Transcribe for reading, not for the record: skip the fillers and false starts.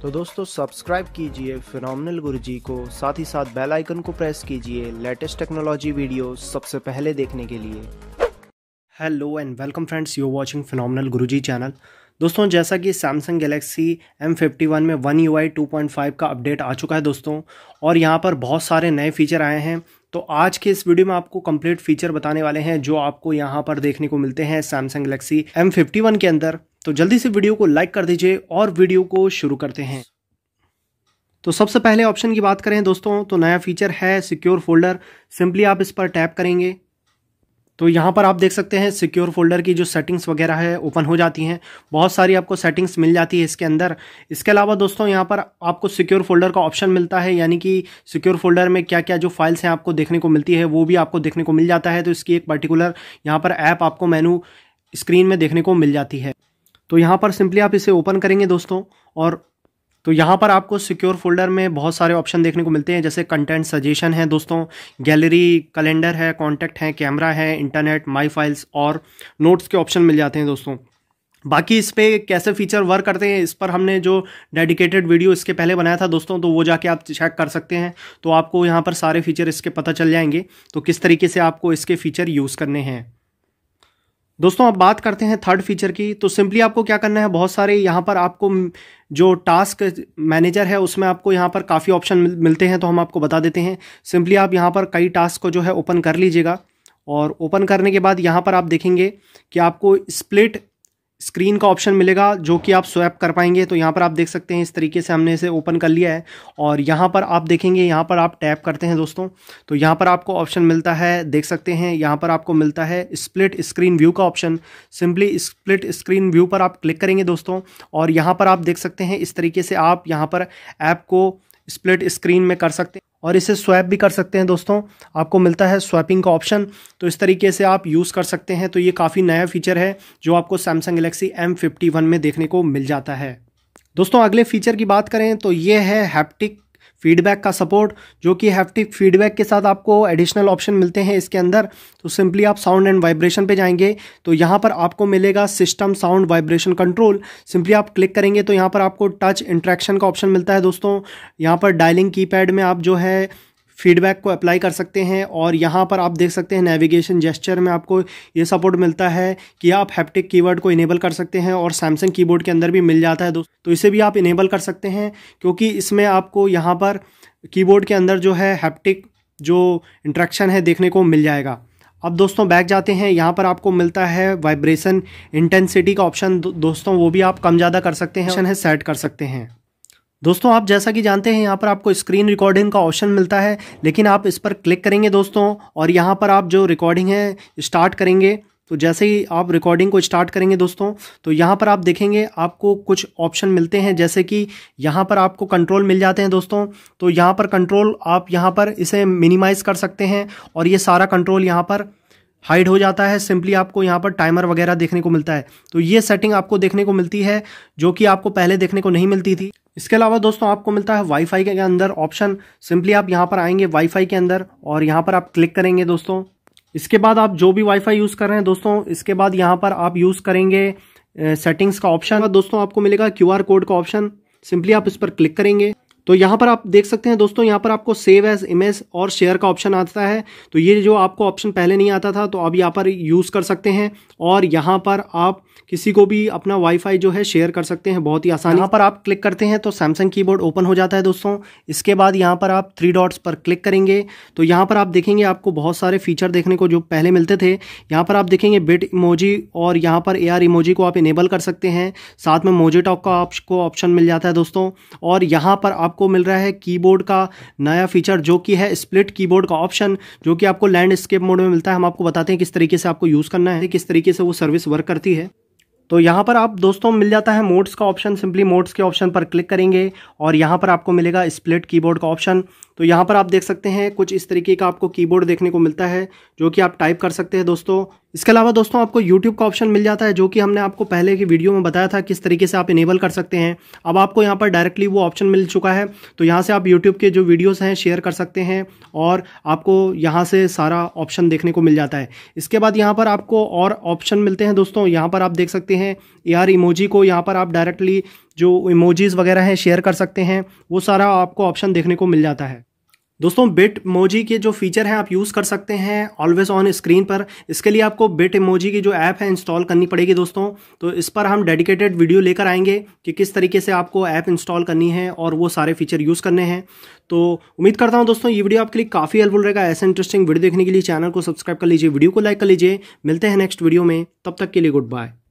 तो दोस्तों सब्सक्राइब कीजिए फिनोमिनल गुरुजी को, साथ ही साथ बेल आइकन को प्रेस कीजिए लेटेस्ट टेक्नोलॉजी वीडियो सबसे पहले देखने के लिए। Hello and welcome friends, you watching phenomenal Guruji channel. दोस्तों जैसा कि सैमसंग गैलेक्सी M51 में OneUi 2.5 का अपडेट आ चुका है दोस्तों, और यहाँ पर बहुत सारे नए फीचर आए हैं। तो आज के इस वीडियो में आपको कंप्लीट फीचर बताने वाले हैं जो आपको यहाँ पर देखने को मिलते हैं सैमसंग गैलेक्सी M51 के अंदर। तो जल्दी से वीडियो को लाइक कर दीजिए और वीडियो को शुरू करते हैं। तो सबसे पहले ऑप्शन की बात करें दोस्तों, तो नया फीचर है सिक्योर फोल्डर। सिंपली आप इस पर टैप करेंगे तो यहाँ पर आप देख सकते हैं सिक्योर फोल्डर की जो सेटिंग्स वगैरह है ओपन हो जाती हैं। बहुत सारी आपको सेटिंग्स मिल जाती है इसके अंदर। इसके अलावा दोस्तों यहाँ पर आपको सिक्योर फोल्डर का ऑप्शन मिलता है, यानी कि सिक्योर फोल्डर में क्या क्या जो फाइल्स हैं आपको देखने को मिलती है वो भी आपको देखने को मिल जाता है। तो इसकी एक पर्टिकुलर यहाँ पर ऐप आपको मेनू स्क्रीन में देखने को मिल जाती है। तो यहाँ पर सिंपली आप इसे ओपन करेंगे दोस्तों, और तो यहाँ पर आपको सिक्योर फोल्डर में बहुत सारे ऑप्शन देखने को मिलते हैं, जैसे कंटेंट सजेशन है दोस्तों, गैलरी, कैलेंडर है, कॉन्टैक्ट है, कैमरा है, इंटरनेट, माई फाइल्स और नोट्स के ऑप्शन मिल जाते हैं दोस्तों। बाकी इस पे कैसे फीचर वर्क करते हैं इस पर हमने जो डेडिकेटेड वीडियो इसके पहले बनाया था दोस्तों, तो वो जाके आप चेक कर सकते हैं। तो आपको यहाँ पर सारे फीचर इसके पता चल जाएंगे, तो किस तरीके से आपको इसके फीचर यूज़ करने हैं। दोस्तों अब बात करते हैं थर्ड फीचर की। तो सिंपली आपको क्या करना है, बहुत सारे यहाँ पर आपको जो टास्क मैनेजर है उसमें आपको यहाँ पर काफ़ी ऑप्शन मिलते हैं, तो हम आपको बता देते हैं। सिंपली आप यहाँ पर कई टास्क को जो है ओपन कर लीजिएगा, और ओपन करने के बाद यहाँ पर आप देखेंगे कि आपको स्प्लिट स्क्रीन का ऑप्शन मिलेगा जो कि आप स्वैप कर पाएंगे। तो यहाँ पर आप देख सकते हैं इस तरीके से हमने इसे ओपन कर लिया है, और यहाँ पर आप देखेंगे, यहाँ पर आप टैप करते हैं दोस्तों, तो यहाँ पर आपको ऑप्शन मिलता है, देख सकते हैं यहाँ पर आपको मिलता है स्प्लिट स्क्रीन व्यू का option. Simply split screen view पर आप क्लिक करेंगे दोस्तों, और यहाँ पर आप देख सकते हैं इस तरीके से आप यहाँ पर ऐप को स्प्लिट स्क्रीन में कर सकते हैं और इसे स्वैप भी कर सकते हैं दोस्तों। आपको मिलता है स्वैपिंग का ऑप्शन, तो इस तरीके से आप यूज़ कर सकते हैं। तो ये काफ़ी नया फीचर है जो आपको सैमसंग गैलेक्सी M51 में देखने को मिल जाता है। दोस्तों अगले फीचर की बात करें तो ये है हैप्टिक फीडबैक का सपोर्ट, जो कि हैप्टिक फीडबैक के साथ आपको एडिशनल ऑप्शन मिलते हैं इसके अंदर। तो सिंपली आप साउंड एंड वाइब्रेशन पे जाएंगे, तो यहाँ पर आपको मिलेगा system sound vibration control. Simply आप क्लिक करेंगे तो यहाँ पर आपको टच इंटरेक्शन का ऑप्शन मिलता है दोस्तों। यहाँ पर डायलिंग कीपैड में आप जो है फीडबैक को अप्लाई कर सकते हैं, और यहाँ पर आप देख सकते हैं नेविगेशन जेस्चर में आपको ये सपोर्ट मिलता है कि आप हैप्टिक कीवर्ड को इनेबल कर सकते हैं, और सैमसंग कीबोर्ड के अंदर भी मिल जाता है दोस्तों। तो इसे भी आप इनेबल कर सकते हैं, क्योंकि इसमें आपको यहाँ पर कीबोर्ड के अंदर जो है हैप्टिक जो इंटरेक्शन है देखने को मिल जाएगा। अब दोस्तों बैक जाते हैं, यहाँ पर आपको मिलता है वाइब्रेशन इंटेंसिटी का ऑप्शन दोस्तों, वो भी आप कम ज़्यादा कर सकते हैं, ऑप्शन है सेट कर सकते हैं। दोस्तों आप जैसा कि जानते हैं यहाँ पर आपको स्क्रीन रिकॉर्डिंग का ऑप्शन मिलता है, लेकिन आप इस पर क्लिक करेंगे दोस्तों, और यहाँ पर आप जो रिकॉर्डिंग है स्टार्ट करेंगे। तो जैसे ही आप रिकॉर्डिंग को स्टार्ट करेंगे दोस्तों, तो यहाँ पर आप देखेंगे आपको कुछ ऑप्शन मिलते हैं, जैसे कि यहाँ पर आपको कंट्रोल मिल जाते हैं दोस्तों। तो यहाँ पर कंट्रोल आप यहाँ पर इसे मिनिमाइज कर सकते हैं, और ये सारा कंट्रोल यहाँ पर हाइड हो जाता है। सिंपली आपको यहाँ पर टाइमर वगैरह देखने को मिलता है। तो ये सेटिंग आपको देखने को मिलती है जो कि आपको पहले देखने को नहीं मिलती थी। इसके अलावा दोस्तों आपको मिलता है वाईफाई के अंदर ऑप्शन। सिंपली आप यहाँ पर आएंगे वाईफाई के अंदर, और यहाँ पर आप क्लिक करेंगे दोस्तों। इसके बाद आप जो भी वाईफाई यूज़ कर रहे हैं दोस्तों, इसके बाद यहाँ पर आप यूज़ करेंगे सेटिंग्स का ऑप्शन। दोस्तों आपको मिलेगा QR कोड का ऑप्शन। सिंपली आप इस पर क्लिक करेंगे तो यहाँ पर आप देख सकते हैं दोस्तों, यहाँ पर आपको सेव एज इमेज और शेयर का ऑप्शन आता है। तो ये जो आपको ऑप्शन पहले नहीं आता था, तो अब यहाँ पर यूज़ कर सकते हैं, और यहाँ पर आप किसी को भी अपना वाईफाई जो है शेयर कर सकते हैं बहुत ही आसानी। यहाँ पर आप क्लिक करते हैं तो सैमसंग कीबोर्ड ओपन हो जाता है दोस्तों। इसके बाद यहाँ पर आप 3 डॉट्स पर क्लिक करेंगे, तो यहाँ पर आप देखेंगे आपको बहुत सारे फीचर देखने को जो पहले मिलते थे। यहाँ पर आप देखेंगे बिट इमोजी, और यहाँ पर AR इमोजी को आप इनेबल कर सकते हैं। साथ में मोजी टॉक का आपको ऑप्शन मिल जाता है दोस्तों, और यहाँ पर आपको मिल रहा है कीबोर्ड का नया फीचर जो कि है स्प्लिट कीबोर्ड का ऑप्शन, जो कि आपको लैंडस्केप मोड में मिलता है। हम आपको बताते हैं किस तरीके से आपको यूज़ करना है, किस तरीके से वो सर्विस वर्क करती है। तो यहाँ पर आप दोस्तों मिल जाता है मोड्स का ऑप्शन। सिंपली मोड्स के ऑप्शन पर क्लिक करेंगे, और यहाँ पर आपको मिलेगा स्प्लिट कीबोर्ड का ऑप्शन। तो यहाँ पर आप देख सकते हैं कुछ इस तरीके का आपको कीबोर्ड देखने को मिलता है, जो कि आप टाइप कर सकते हैं दोस्तों। इसके अलावा दोस्तों आपको YouTube का ऑप्शन मिल जाता है, जो कि हमने आपको पहले की वीडियो में बताया था किस तरीके से आप इनेबल कर सकते हैं। अब आपको यहाँ पर डायरेक्टली वो ऑप्शन मिल चुका है, तो यहाँ से आप YouTube के जो वीडियोस हैं शेयर कर सकते हैं और आपको यहाँ से सारा ऑप्शन देखने को मिल जाता है। इसके बाद यहाँ पर आपको और ऑप्शन मिलते हैं दोस्तों। यहाँ पर आप देख सकते हैं AR इमोजी को यहाँ पर आप डायरेक्टली जो इमोजीज वगैरह हैं शेयर कर सकते हैं, वो सारा आपको ऑप्शन देखने को मिल जाता है। दोस्तों बिट इमोजी के जो फीचर हैं आप यूज़ कर सकते हैं ऑलवेज ऑन स्क्रीन पर। इसके लिए आपको बिट इमोजी की जो ऐप है इंस्टॉल करनी पड़ेगी दोस्तों। तो इस पर हम डेडिकेटेड वीडियो लेकर आएंगे कि किस तरीके से आपको ऐप इंस्टॉल करनी है और वो सारे फीचर यूज़ करने हैं। तो उम्मीद करता हूं दोस्तों ये वीडियो आपके लिए काफ़ी हेल्पफुल रहेगा। ऐसे इंटरेस्टिंग वीडियो देखने के लिए चैनल को सब्सक्राइब कर लीजिए, वीडियो को लाइक कर लीजिए। मिलते हैं नेक्स्ट वीडियो में, तब तक के लिए गुड बाय।